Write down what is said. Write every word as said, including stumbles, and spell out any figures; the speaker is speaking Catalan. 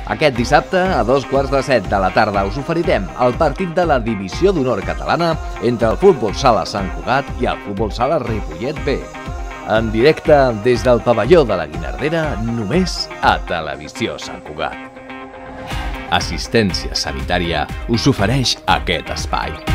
Aquest dissabte, a dos quarts de set de la tarda, us oferirem el partit de la Divisió d'Honor catalana entre el Futbol Sala Sant Cugat i el Futbol Sala Ripollet B. En directe des del pavelló de la Guinardera, només a Televisió Sant Cugat. Assistència Sanitària us ofereix aquest espai.